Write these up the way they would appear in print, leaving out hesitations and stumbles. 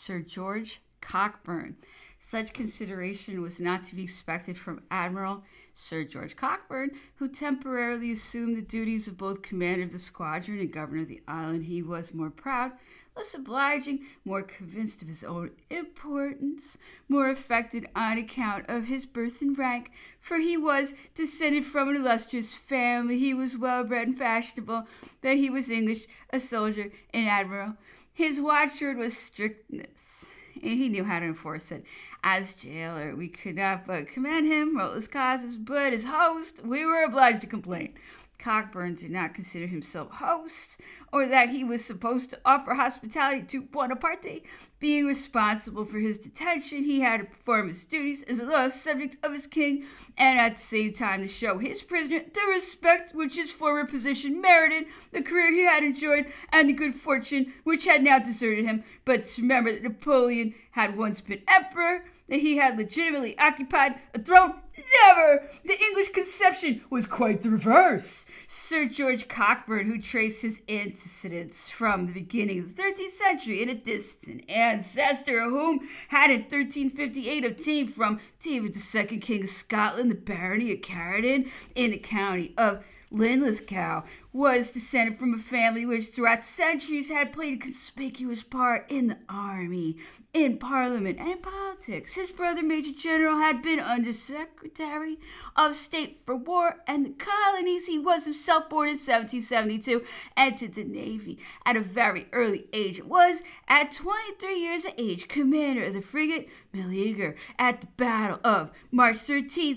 Sir George Cockburn. Such consideration was not to be expected from Admiral Sir George Cockburn, who temporarily assumed the duties of both commander of the squadron and governor of the island. He was more proud, less obliging, more convinced of his own importance, more affected on account of his birth and rank, for he was descended from an illustrious family. He was well-bred and fashionable, that he was English, a soldier, an admiral. His watchword was strictness, and he knew how to enforce it. As jailer, we could not but commend him, wrote his causes, but as host, we were obliged to complain. Cockburn did not consider himself host, or that he was supposed to offer hospitality to Buonaparte. Being responsible for his detention, he had to perform his duties as a loyal subject of his king, and at the same time to show his prisoner the respect which his former position merited, the career he had enjoyed, and the good fortune which had now deserted him. But to remember that Napoleon had once been emperor, that he had legitimately occupied a throne. Never! The English conception was quite the reverse. Sir George Cockburn, who traced his antecedents from the beginning of the 13th century in a distant ancestor whom had in 1358 obtained from David II, King of Scotland, the barony of Caradon in the county of Linlithgow, was descended from a family which throughout the centuries had played a conspicuous part in the army, in parliament, and in politics. His brother, Major General, had been Under Secretary of State for War and the Colonies. He was himself born in 1772, entered the Navy at a very early age. It was at 23 years of age commander of the frigate Meleager at the Battle of March 13th,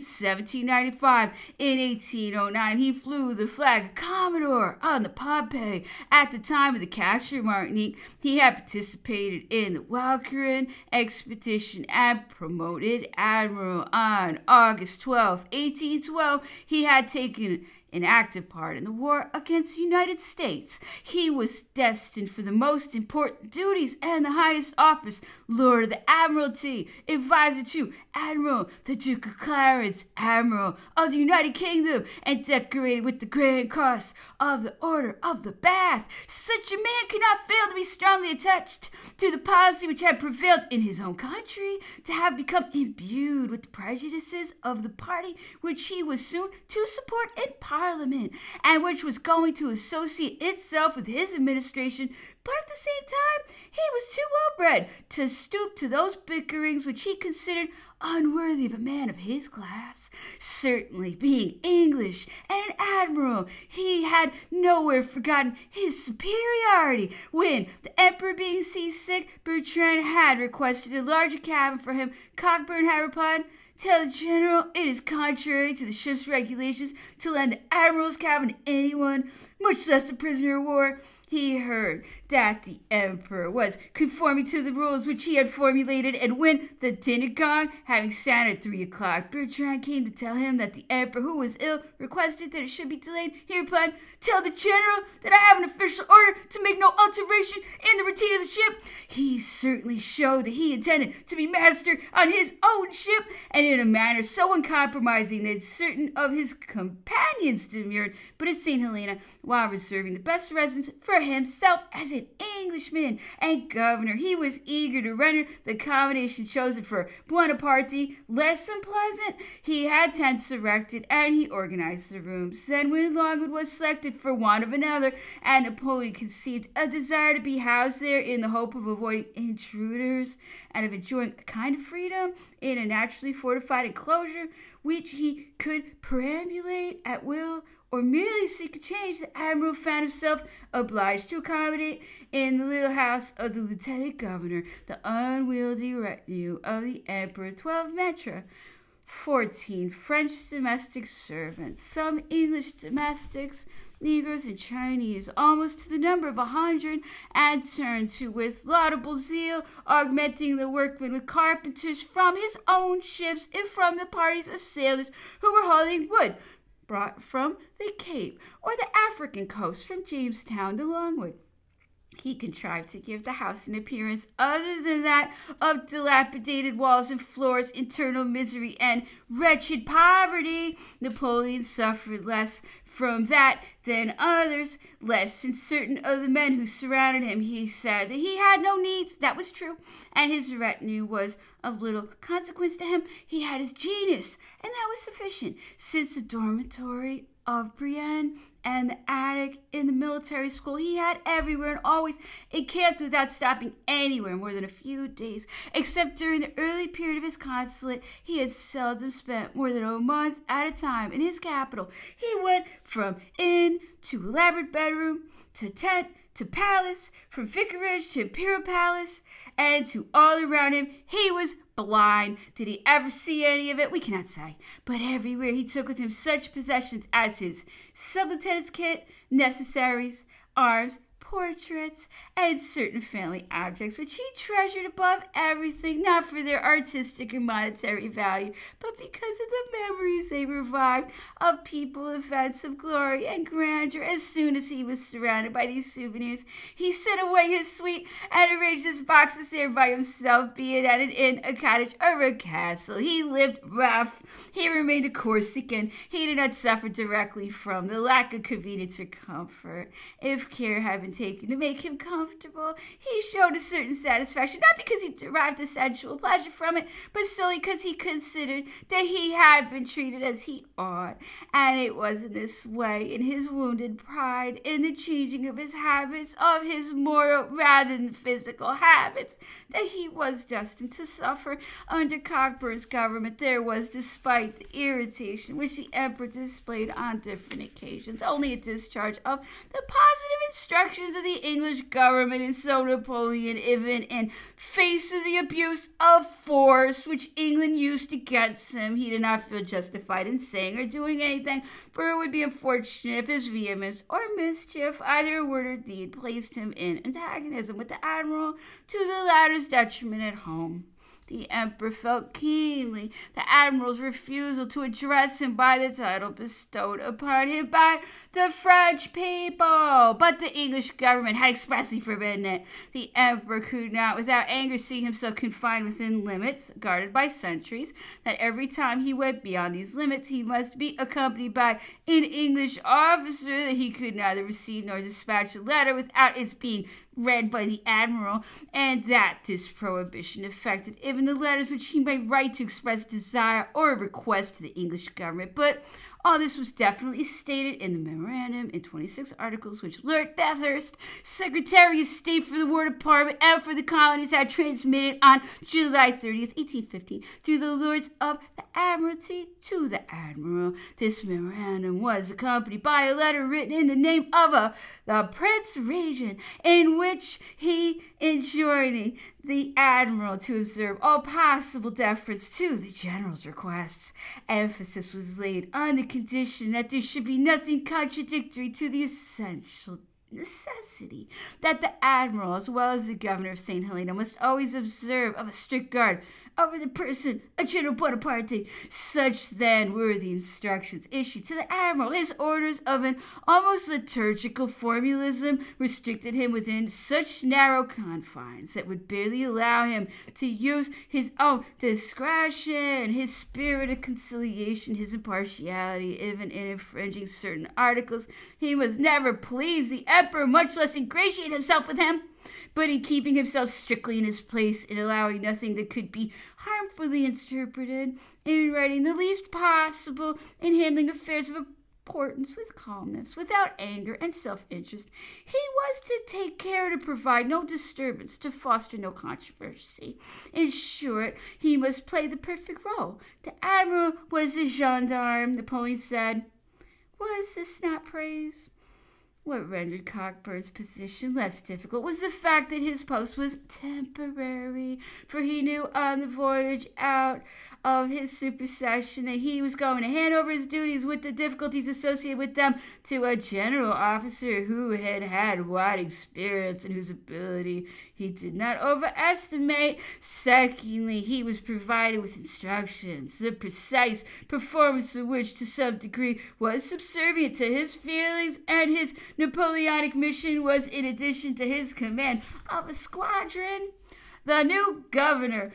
1795. In 1809, he flew the flag of Commodore on the Pompey. At the time of the capture of Martinique, he had participated in the Walcheren expedition and promoted admiral. On August 12, 1812, he had taken an active part in the war against the United States. He was destined for the most important duties and the highest office, Lord of the Admiralty, advisor to Admiral the Duke of Clarence, Admiral of the United Kingdom, and decorated with the Grand Cross of the Order of the Bath. Such a man could not fail to be strongly attached to the policy which had prevailed in his own country, to have become imbued with the prejudices of the party which he was soon to support in Parliament, and which was going to associate itself with his administration. But at the same time, he was too well-bred to stoop to those bickerings which he considered unworthy of a man of his class. Certainly, being English and an admiral, he had nowhere forgotten his superiority. When, the emperor being seasick, Bertrand had requested a larger cabin for him, Cockburn had replied, "Tell the general it is contrary to the ship's regulations to lend the admiral's cabin to anyone, much less a prisoner of war." He heard that the emperor was conforming to the rules which he had formulated, and when the dinner gong having sounded 3 o'clock, Bertrand came to tell him that the emperor, who was ill, requested that it should be delayed. He replied, "Tell the general that I have an official order to make no alteration in the routine of the ship." He certainly showed that he intended to be master on his own ship, and in a manner so uncompromising that certain of his companions demurred, but at St. Helena, while reserving the best residence for himself as an Englishman and governor, he was eager to render the accommodation chosen for Buonaparte less unpleasant. He had tents erected, and he organized the rooms. Then, when Longwood was selected for want of another, and Napoleon conceived a desire to be housed there in the hope of avoiding intruders and of enjoying a kind of freedom in a naturally fortified enclosure which he could perambulate at will or merely seek a change, the admiral found himself obliged to accommodate in the little house of the lieutenant governor the unwieldy retinue of the emperor, 12 maitres, 14 French domestic servants, some English domestics, Negroes and Chinese, almost to the number of 100, and turned to with laudable zeal, augmenting the workmen with carpenters from his own ships and from the parties of sailors who were hauling wood brought from the Cape or the African coast, from Jamestown to Longwood. He contrived to give the house an appearance other than that of dilapidated walls and floors, internal misery, and wretched poverty. Napoleon suffered less from that than others, less than certain other men who surrounded him. He said that he had no needs. That was true. And his retinue was of little consequence to him. He had his genius, and that was sufficient, since the dormitory of Brienne and the attic in the military school he had everywhere and always encamped without stopping anywhere more than a few days. Except during the early period of his consulate, he had seldom spent more than a month at a time in his capital. He went from inn to elaborate bedroom to tent to palace, from vicarage to imperial palace, and to all around him. He was blind. Did he ever see any of it? We cannot say. But everywhere he took with him such possessions as his sub-lieutenant's kit, necessaries, arms, portraits, and certain family objects, which he treasured above everything, not for their artistic or monetary value, but because of the memories they revived of people, events of glory and grandeur. As soon as he was surrounded by these souvenirs, he sent away his suite and arranged his boxes there by himself, be it at an inn, a cottage, or a castle. He lived rough. He remained a Corsican. He did not suffer directly from the lack of convenience or comfort. If care had been taken to make him comfortable, he showed a certain satisfaction, not because he derived a sensual pleasure from it, but solely because he considered that he had been treated as he ought. And it was in this way, in his wounded pride, in the changing of his habits, of his moral rather than physical habits, that he was destined to suffer under Cockburn's government. There was, despite the irritation which the emperor displayed on different occasions, only a discharge of the positive instructions of the English government, and so Napoleon, even in face of the abuse of force which England used against him, he did not feel justified in saying or doing anything, for it would be unfortunate if his vehemence or mischief, either a word or deed, placed him in antagonism with the admiral, to the latter's detriment at home. The emperor felt keenly the admiral's refusal to address him by the title bestowed upon him by the French people, but the English government had expressly forbidden it. The emperor could not, without anger, see himself confined within limits guarded by sentries, that every time he went beyond these limits he must be accompanied by an English officer, that he could neither receive nor dispatch a letter without its being read by the admiral, and that this prohibition affected even the letters which he might write to express desire or a request to the English government. But all this was definitely stated in the memorandum in 26 articles which Lord Bathurst, Secretary of State for the War Department and for the Colonies, had transmitted on July 30th, 1815, through the Lords of the Admiralty to the Admiral. This memorandum was accompanied by a letter written in the name of the Prince Regent, in which he enjoining the Admiral to observe all possible deference to the General's requests. Emphasis was laid on the condition that there should be nothing contradictory to the essential necessity that the Admiral, as well as the Governor of St. Helena, must always observe of a strict guard over the person of General Bonaparte. Such then were the instructions issued to the Admiral. His orders of an almost liturgical formalism restricted him within such narrow confines that would barely allow him to use his own discretion, his spirit of conciliation, his impartiality, even in infringing certain articles. He must never please the Emperor, much less ingratiate himself with him, but in keeping himself strictly in his place, in allowing nothing that could be harmfully interpreted, in writing the least possible, in handling affairs of importance with calmness, without anger and self-interest. He was to take care to provide no disturbance, to foster no controversy. In short, he must play the perfect role. The Admiral was the gendarme, Napoleon said. Was this not praise? What rendered Cockburn's position less difficult was the fact that his post was temporary, for he knew on the voyage out of his supersession that he was going to hand over his duties with the difficulties associated with them to a general officer who had had wide experience and whose ability he did not overestimate. Secondly, he was provided with instructions, the precise performance of which to some degree was subservient to his feelings and his Napoleonic mission was in addition to his command of a squadron. The new governor,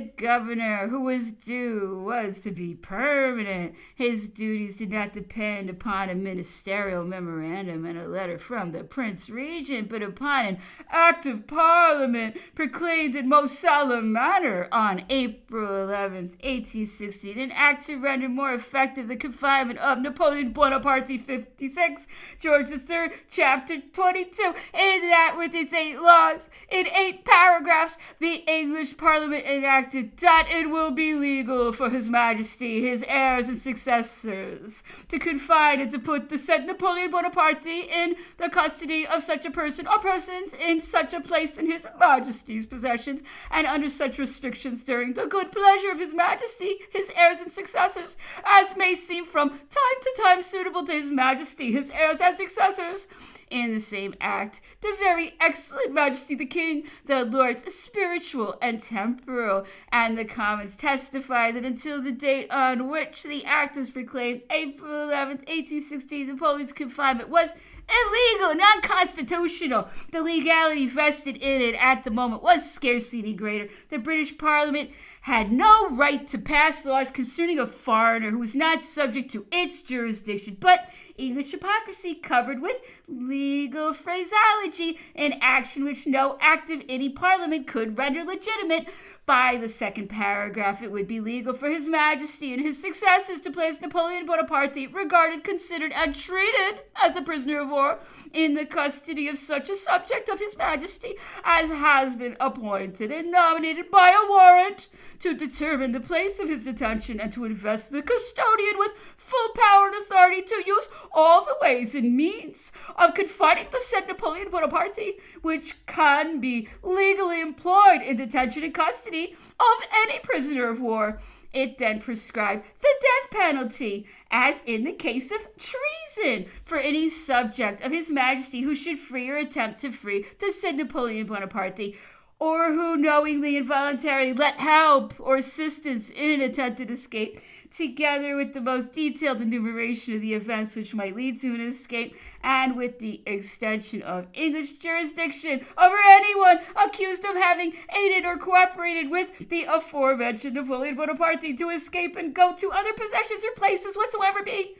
who was due, was to be permanent. His duties did not depend upon a ministerial memorandum and a letter from the Prince Regent, but upon an act of Parliament proclaimed in most solemn manner on April 11th, 1816, an act to render more effective the confinement of Napoleon Bonaparte 56, George III, Chapter 22, and that with its 8 laws, in 8 paragraphs, the English Parliament enacted that it will be legal for His Majesty, his heirs and successors, to confine and to put the said Napoleon Bonaparte in the custody of such a person or persons in such a place in His Majesty's possessions, and under such restrictions during the good pleasure of His Majesty, his heirs and successors, as may seem from time to time suitable to His Majesty, his heirs and successors. In the same act, the very excellent Majesty the King, the Lords spiritual and temporal, and the Commons testify that until the date on which the act was proclaimed, April 11th, 1816, Napoleon's confinement was illegal and unconstitutional. The legality vested in it at the moment was scarcely any greater. The British Parliament had no right to pass laws concerning a foreigner who was not subject to its jurisdiction, but English hypocrisy covered with legal phraseology, an action which no act of any parliament could render legitimate. By the second paragraph, it would be legal for His Majesty and his successors to place Napoleon Bonaparte, regarded, considered, and treated as a prisoner of war, in the custody of such a subject of His Majesty as has been appointed and nominated by a warrant, to determine the place of his detention, and to invest the custodian with full power and authority to use all the ways and means of confining the said Napoleon Bonaparte, which can be legally employed in detention and custody of any prisoner of war. It then prescribed the death penalty, as in the case of treason, for any subject of His Majesty who should free or attempt to free the said Napoleon Bonaparte, or who knowingly and voluntarily let help or assistance in an attempted escape, together with the most detailed enumeration of the events which might lead to an escape, and with the extension of English jurisdiction over anyone accused of having aided or cooperated with the aforementioned Napoleon Bonaparte to escape and go to other possessions or places whatsoever be,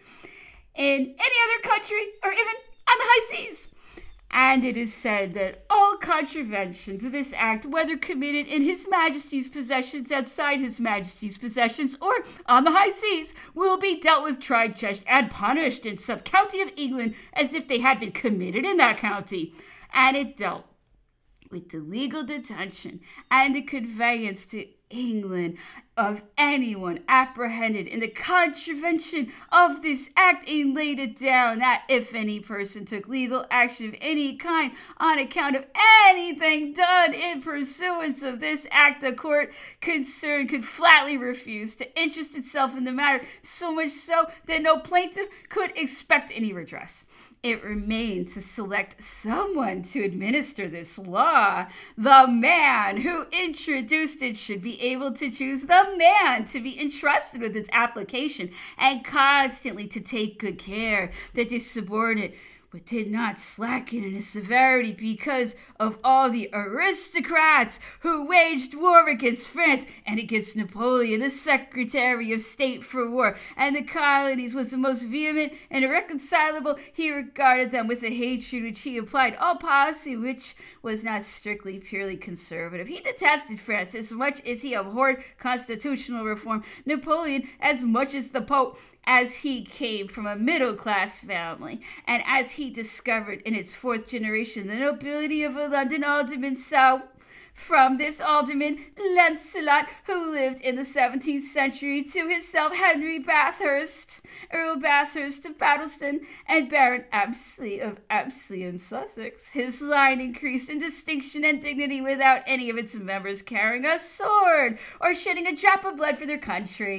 in any other country, or even on the high seas. And it is said that all contraventions of this act, whether committed in His Majesty's possessions, outside His Majesty's possessions, or on the high seas, will be dealt with, tried, judged, and punished in some county of England as if they had been committed in that county. And it dealt with the legal detention and the conveyance to England of anyone apprehended in the contravention of this act, and laid it down that if any person took legal action of any kind on account of anything done in pursuance of this act, the court concerned could flatly refuse to interest itself in the matter, so much so that no plaintiff could expect any redress. It remained to select someone to administer this law. The man who introduced it should be able to choose the man to be entrusted with its application, and constantly to take good care that his subordinate but did not slacken in his severity because of all the aristocrats who waged war against France and against Napoleon, the Secretary of State for War, and the colonies was the most vehement and irreconcilable. He regarded them with a hatred which he applied all policy which was not strictly purely conservative. He detested France as much as he abhorred constitutional reform, Napoleon as much as the Pope, as he came from a middle-class family, and as he discovered in its 4th generation the nobility of a London alderman. So, from this alderman, Lancelot, who lived in the 17th century, to himself Henry Bathurst, Earl Bathurst of Battleston, and Baron Apsley of Apsley in Sussex, his line increased in distinction and dignity without any of its members carrying a sword or shedding a drop of blood for their country.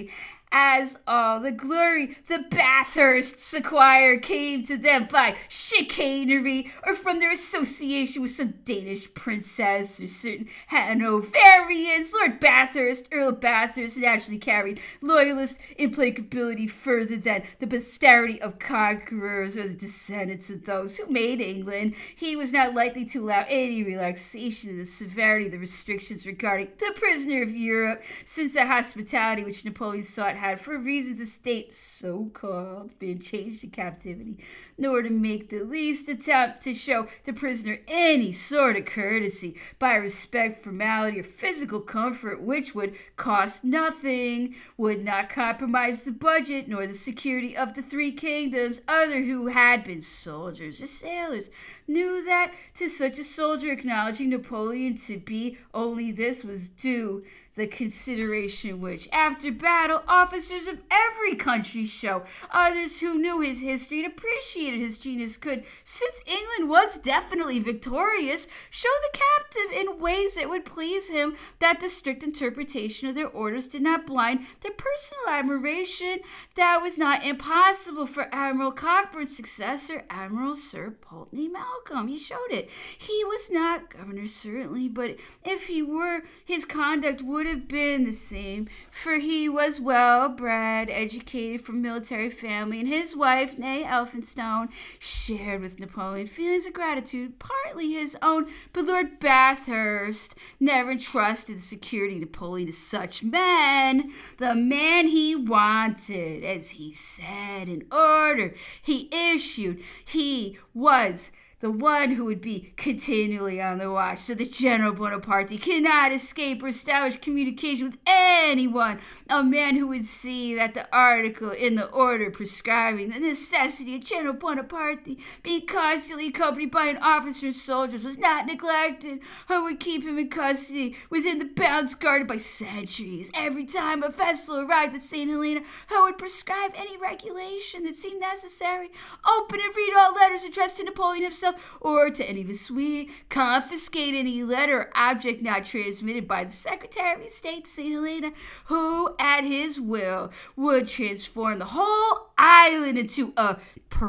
As all the glory the Bathursts acquire came to them by chicanery or from their association with some Danish princess or certain Hanoverians, Lord Bathurst, Earl Bathurst, naturally carried loyalist implacability further than the posterity of conquerors or the descendants of those who made England. He was not likely to allow any relaxation in the severity of the restrictions regarding the prisoner of Europe, since the hospitality which Napoleon sought had, for reasons of state so-called, been changed to captivity, nor to make the least attempt to show the prisoner any sort of courtesy by respect, formality, or physical comfort which would cost nothing, would not compromise the budget nor the security of the three kingdoms. Others who had been soldiers or sailors knew that to such a soldier acknowledging Napoleon to be only this was due the consideration which, after battle, officers of every country show. Others who knew his history and appreciated his genius could, since England was definitely victorious, show the captive in ways that would please him, that the strict interpretation of their orders did not blind their personal admiration. That was not impossible for Admiral Cockburn's successor, Admiral Sir Pulteney Malcolm. He showed it. He was not governor, certainly, but if he were, his conduct would have been the same, for he was well bred, educated from military family, and his wife, née Elphinstone, shared with Napoleon feelings of gratitude, partly his own, but Lord Bathurst never entrusted the security of Napoleon to such men. The man he wanted, as he said, in order he issued, he was the one who would be continually on the watch, so that General Bonaparte cannot escape or establish communication with anyone. A man who would see that the article in the order prescribing the necessity of General Bonaparte being constantly accompanied by an officer and soldiers was not neglected, or would keep him in custody within the bounds guarded by sentries. Every time a vessel arrived at St. Helena, who would prescribe any regulation that seemed necessary, open and read all letters addressed to Napoleon himself or to any of his suite, confiscate any letter or object not transmitted by the Secretary of State to St. Helena, who at his will would transform the whole island into a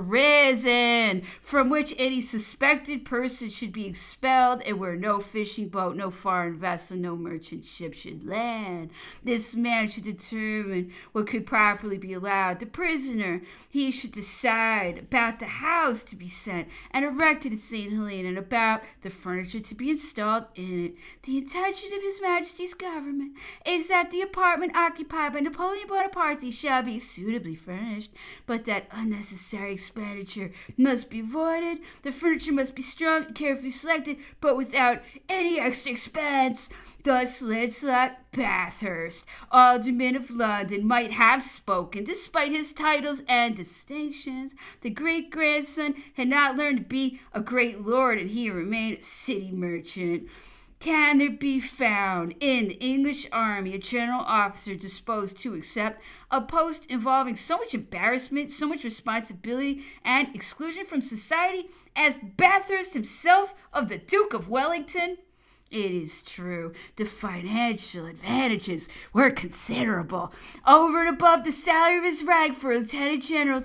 prison from which any suspected person should be expelled, and where no fishing boat, no foreign vessel, no merchant ship should land. This man should determine what could properly be allowed the prisoner. He should decide about the house to be sent and erected at St. Helena, and about the furniture to be installed in it. The intention of His Majesty's government is that the apartment occupied by Napoleon Bonaparte shall be suitably furnished, but that unnecessary expenditure must be avoided. The furniture must be strong and carefully selected, but without any extra expense. Thus Lancelot Bathurst, Alderman of London, might have spoken, despite his titles and distinctions. The great-grandson had not learned to be a great lord, and he remained a city merchant. Can there be found in the English army a general officer disposed to accept a post involving so much embarrassment, so much responsibility, and exclusion from society as Bathurst himself of the Duke of Wellington? It is true, the financial advantages were considerable. Over and above the salary of his rank for a lieutenant general,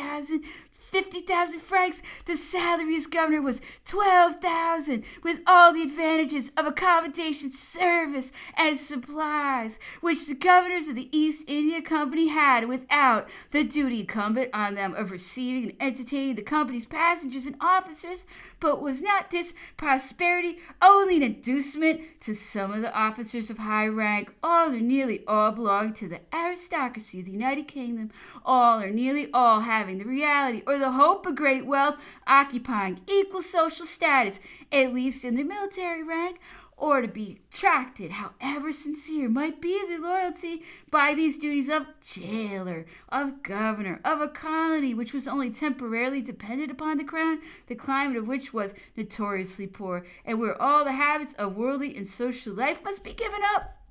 50,000 francs. The salary as governor was 12,000, with all the advantages of accommodation, service, and supplies, which the governors of the East India Company had, without the duty incumbent on them of receiving and entertaining the company's passengers and officers. But was not this prosperity only an inducement to some of the officers of high rank? All or nearly all belonging to the aristocracy of the United Kingdom, all or nearly all having the reality or the hope of great wealth, occupying equal social status, at least in their military rank, or to be attracted, however sincere might be their loyalty, by these duties of jailer, of governor, of a colony which was only temporarily dependent upon the crown, the climate of which was notoriously poor, and where all the habits of worldly and social life must be given up.